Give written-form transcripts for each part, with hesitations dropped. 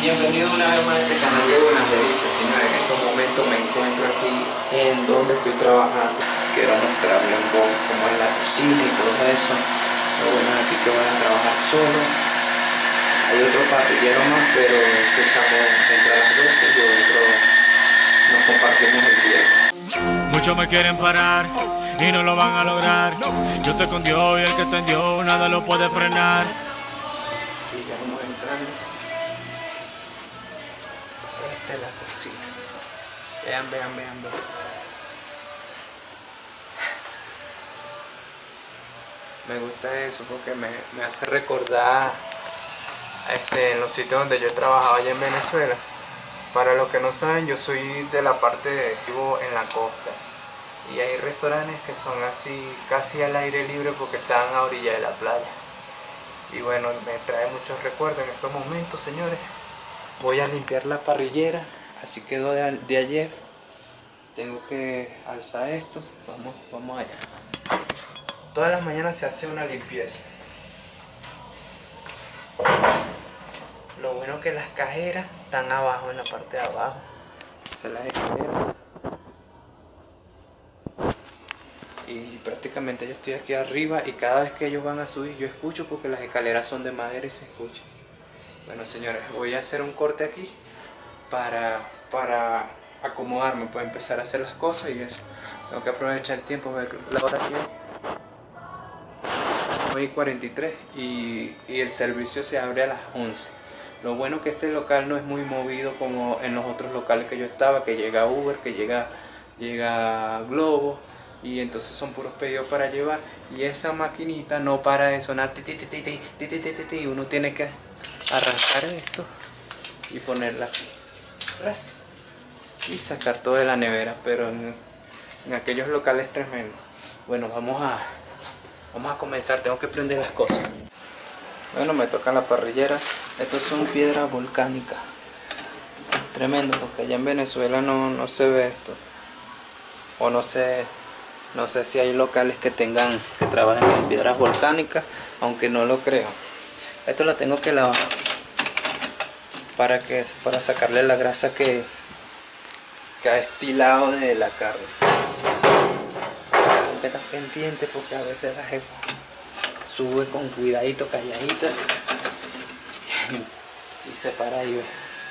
Bienvenido una vez más a este canal de Buenas Delicias, señores. En estos momentos me encuentro aquí en donde estoy trabajando. Quiero mostrarles un poco cómo es la cocina y todo eso. Lo bueno es aquí que van a trabajar solo. Hay otro parrillero más, pero si estamos entre las 12 y otro nos compartimos el día. Muchos me quieren parar y no lo van a lograr. Yo estoy con Dios y el que está en Dios nada lo puede frenar. Y ya vamos entrando. Esta es la cocina. Vean. Me gusta eso porque me hace recordar en los sitios donde yo he trabajado allá en Venezuela. Para los que no saben, yo soy de la parte vivo en la costa. Y hay restaurantes que son así, casi al aire libre porque están a orilla de la playa. Y bueno, me trae muchos recuerdos en estos momentos, señores. Voy a limpiar la parrillera, así quedó de ayer. Tengo que alzar esto, vamos allá. Todas las mañanas se hace una limpieza. Lo bueno es que las cajeras están abajo, en la parte de abajo. Se las escaleras. Y prácticamente yo estoy aquí arriba y cada vez que ellos van a subir yo escucho porque las escaleras son de madera y se escucha. Bueno, señores, voy a hacer un corte aquí para acomodarme, para empezar a hacer las cosas y eso. Tengo que aprovechar el tiempo, ver la hora que hoy 43 y el servicio se abre a las 11. Lo bueno que este local no es muy movido como en los otros locales que yo estaba, que llega Uber, que llega Globo, y entonces son puros pedidos para llevar, y esa maquinita no para de sonar, y uno tiene que arrancar esto y ponerla aquí y sacar todo de la nevera, pero en aquellos locales tremendos. Bueno, vamos a comenzar, tengo que prender las cosas. Bueno, me toca la parrillera. Estos son piedras volcánicas. Tremendo, porque allá en Venezuela no se ve esto. O no sé si hay locales que trabajen en piedras volcánicas, aunque no lo creo. Esto la tengo que lavar para sacarle la grasa que ha estilado de la carne. Tengo que estar pendiente porque a veces la jefa sube con cuidadito, calladita, y se para ahí,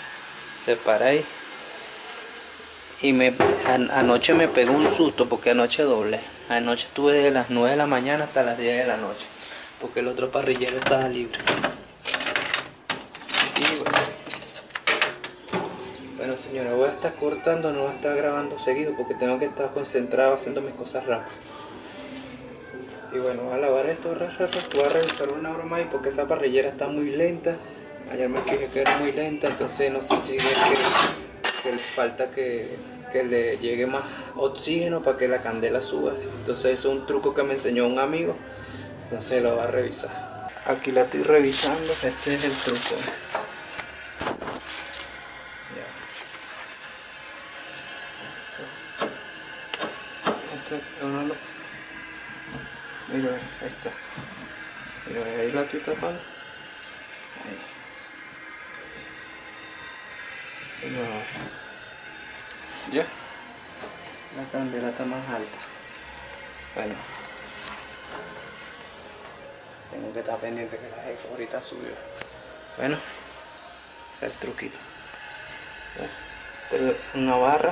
y anoche me pegó un susto porque anoche doblé. Anoche estuve de las 9 de la mañana hasta las 10 de la noche porque el otro parrillero estaba libre. Y bueno, señora, voy a estar cortando, no voy a estar grabando seguido porque tengo que estar concentrado haciendo mis cosas rápido. Y bueno, voy a lavar esto, voy a revisar una broma ahí porque esa parrillera está muy lenta. Ayer me fijé que era muy lenta, entonces no sé si es que le falta que le llegue más oxígeno para que la candela suba. Entonces eso es un truco que me enseñó un amigo, entonces lo voy a revisar. Aquí la estoy revisando, este es el truco. Mira, ahí está. Mira, ahí la estoy tapando. Ahí. Ya. La candela está más alta. Bueno. Tengo que estar pendiente que la jefa ahorita subió. Bueno. Ese es el truquito. Una barra.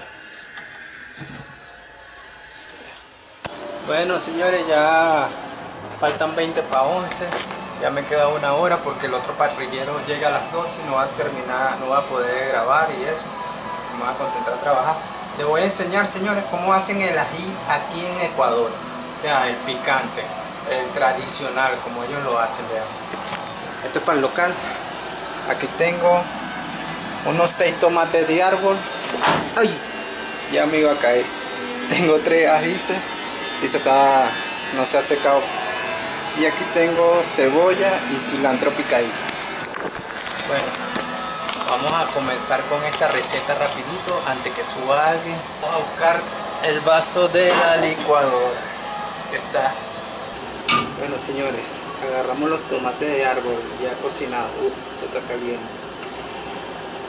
Bueno, señores, ya faltan 20 para 11. Ya me queda una hora porque el otro parrillero llega a las 12 y no va a terminar, no va a poder grabar y eso. Me voy a concentrar a trabajar. Les voy a enseñar, señores, cómo hacen el ají aquí en Ecuador. O sea, el picante, el tradicional, como ellos lo hacen, vean. Esto es para el local. Aquí tengo unos 6 tomates de árbol. ¡Ay! Ya me iba a caer. Tengo 3 ajíes. Y no se ha secado. Y aquí tengo cebolla y cilantro picadito. Bueno, vamos a comenzar con esta receta rapidito antes que suba alguien. Vamos a buscar el vaso de la licuadora que está. Bueno, señores, agarramos los tomates de árbol ya cocinados. Uf, esto está caliente.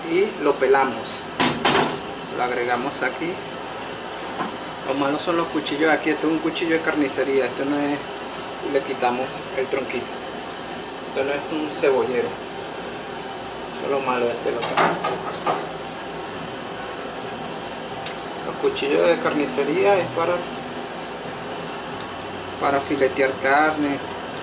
y lo pelamos. Lo agregamos aquí. Lo malo son los cuchillos aquí. Esto es un cuchillo de carnicería. Esto no es... Le quitamos el tronquito. Esto no es un cebollero. Eso es lo malo de este local. Los cuchillos de carnicería es para filetear carne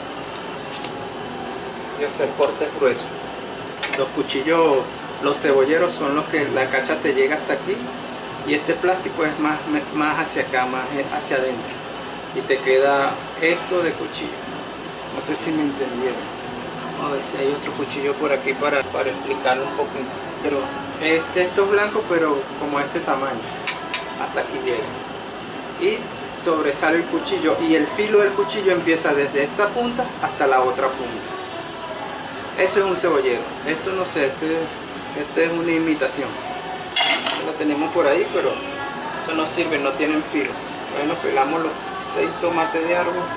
y hacer cortes gruesos. Los cuchillos, los cebolleros son los que la cacha te llega hasta aquí y este plástico es más hacia acá, más hacia adentro y te queda esto de cuchillo. No sé si me entendieron. Vamos a ver si hay otro cuchillo por aquí para explicarlo un poquito. Pero esto es blanco, pero como este tamaño, hasta aquí llega. Y sobresale el cuchillo y el filo del cuchillo empieza desde esta punta hasta la otra punta. Eso es un cebollero. Esto no sé, este es una imitación. Lo tenemos por ahí, pero eso no sirve, no tienen filo. Bueno, pelamos los 6 tomates de árbol.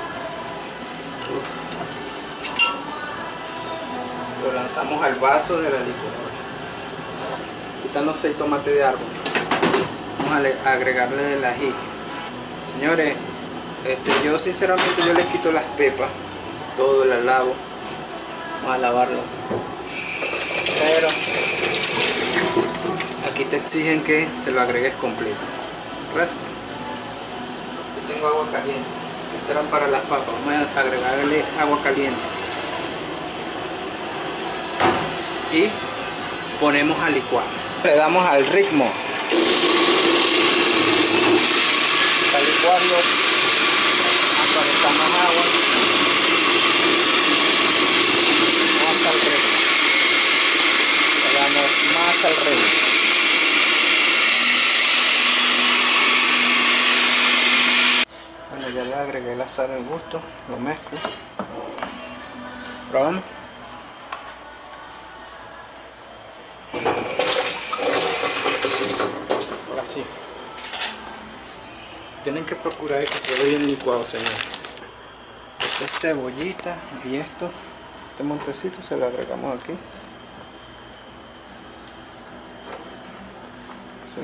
Lo lanzamos al vaso de la licuadora. Quitan los 6 tomates de árbol. Vamos a agregarle el ají. Señores, yo sinceramente yo les quito las pepas, todo las lavo. Vamos a lavarlo. Pero aquí te exigen que se lo agregues completo. ¿Ves? Aquí tengo agua caliente. Estas eran para las papas. Vamos a agregarle agua caliente. Y ponemos a licuar. Le damos al ritmo. Para licuarlo hasta que está más agua. Más al ritmo. Le damos más al ritmo. Bueno, ya le agregué la sal al gusto, lo mezclo. Probamos. Ahora sí. Tienen que procurar que quede bien licuado, señor. Esta es cebollita y este montecito se lo agregamos aquí. Así.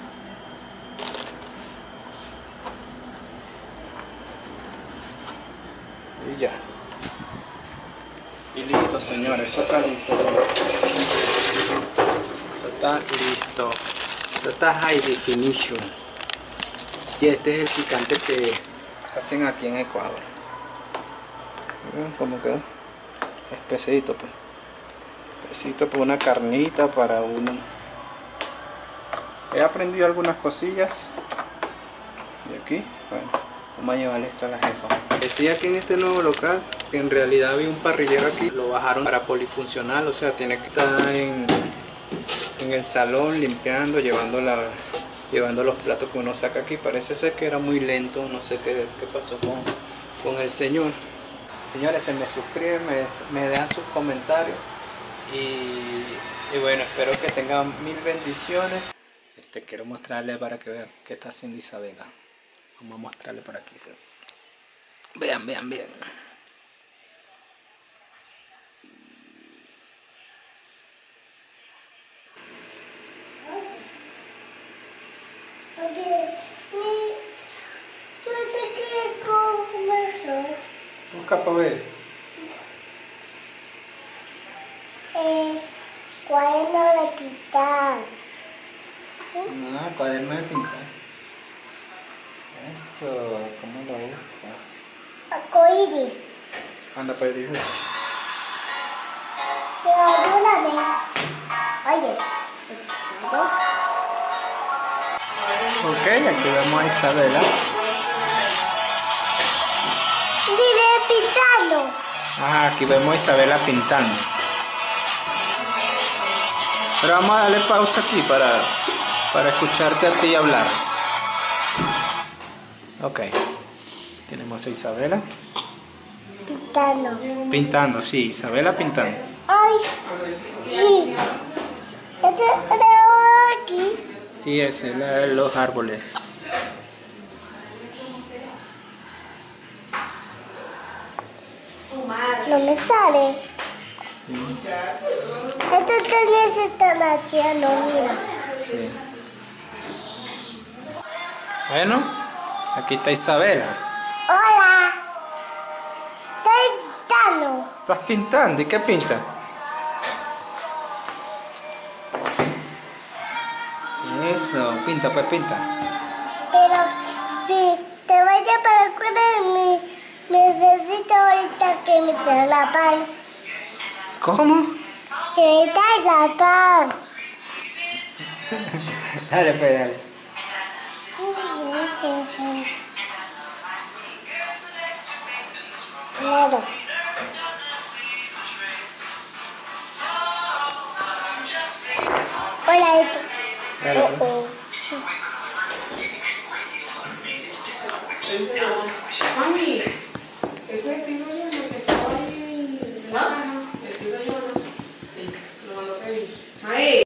Y ya. Y listo, señores. Eso está listo. Eso está listo. Eso está high definition. Y este es el picante que hacen aquí en Ecuador. Miren cómo queda. Espesito, pues. Espesito para una carnita, para uno. He aprendido algunas cosillas. Y aquí, bueno, vamos a llevar esto a la jefa. Estoy aquí en este nuevo local. Que en realidad había un parrillero aquí. Lo bajaron para polifuncional, o sea, tiene que estar en el salón limpiando, llevando los platos que uno saca aquí. Parece ser que era muy lento, no sé qué pasó con el señor. Señores, se me suscriben, me dejan sus comentarios y bueno, espero que tengan mil bendiciones. Quiero mostrarle para que vean qué está haciendo Isabela. Vamos a mostrarle por aquí. Vean. Busca para ver. Cuaderno de pintar. Cuaderno de pintar. Eso, ¿cómo lo busca? Arcoíris. Anda para dibujar. Pero ayúdame. Oye. Ok, aquí vemos a Isabela. Dile pintando. Ajá, aquí vemos a Isabela pintando. Pero vamos a darle pausa aquí para escucharte a ti hablar. Ok. Tenemos a Isabela. Pintando. Pintando, sí, Isabela pintando. Ay. Sí. Este de aquí. Sí, ese es los árboles. No me sale. Esto también se están haciendo, mira. Sí. Bueno, aquí está Isabela. Hola. Estoy pintando. ¿Estás pintando? ¿Y qué pintas? Eso, pinta, pues pinta. Pero si te vaya para la escuela, necesito ahorita que me traiga la pan. ¿Cómo? Que me traiga la pan. Dale, pues, dale. Claro. Hola, esto. Dale, pues. Mami, ese estilo yo no que estaba ahí en la caja, el estilo yo no. Sí, lo que vi. Ahí.